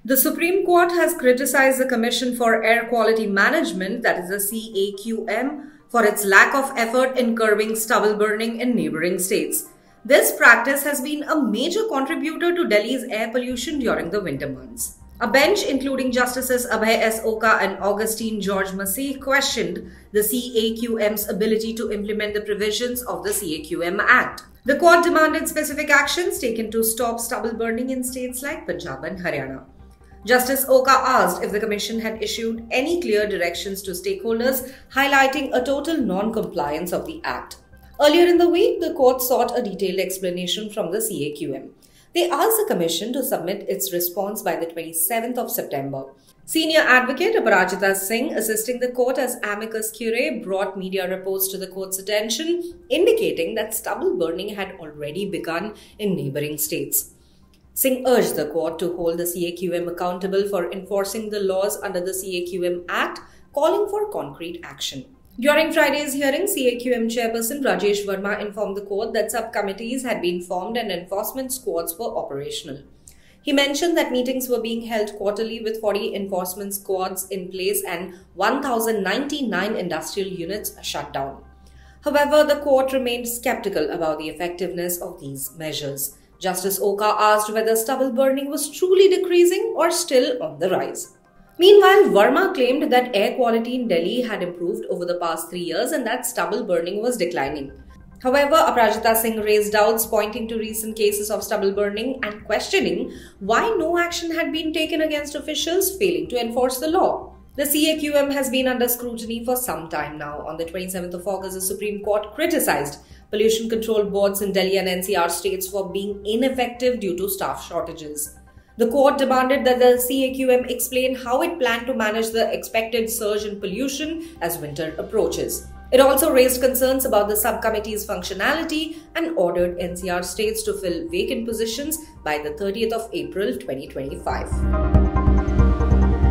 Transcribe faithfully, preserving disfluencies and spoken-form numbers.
The Supreme Court has criticized the Commission for Air Quality Management, that is the C A Q M, for its lack of effort in curbing stubble burning in neighboring states. This practice has been a major contributor to Delhi's air pollution during the winter months. A bench including Justices Abhay S. Oka and Augustine George Masih questioned the C A Q M's ability to implement the provisions of the C A Q M Act. The court demanded specific actions taken to stop stubble burning in states like Punjab and Haryana. Justice Oka asked if the Commission had issued any clear directions to stakeholders, highlighting a total non-compliance of the Act. Earlier in the week, the court sought a detailed explanation from the C A Q M. They asked the Commission to submit its response by the twenty-seventh of September. Senior advocate Aparajita Singh, assisting the court as amicus curiae, brought media reports to the court's attention, indicating that stubble burning had already begun in neighboring states. Singh urged the court to hold the C A Q M accountable for enforcing the laws under the C A Q M Act, calling for concrete action. During Friday's hearing, C A Q M chairperson Rajesh Verma informed the court that subcommittees had been formed and enforcement squads were operational. He mentioned that meetings were being held quarterly with forty enforcement squads in place and one thousand ninety-nine industrial units shut down. However, the court remained skeptical about the effectiveness of these measures. Justice Oka asked whether stubble burning was truly decreasing or still on the rise. Meanwhile, Verma claimed that air quality in Delhi had improved over the past three years and that stubble burning was declining. However, Aparajita Singh raised doubts, pointing to recent cases of stubble burning and questioning why no action had been taken against officials failing to enforce the law. The C A Q M has been under scrutiny for some time now. On the twenty-seventh of August, the Supreme Court criticized pollution control boards in Delhi and N C R states for being ineffective due to staff shortages. The court demanded that the C A Q M explain how it planned to manage the expected surge in pollution as winter approaches. It also raised concerns about the subcommittee's functionality and ordered N C R states to fill vacant positions by the thirtieth of April twenty twenty-five.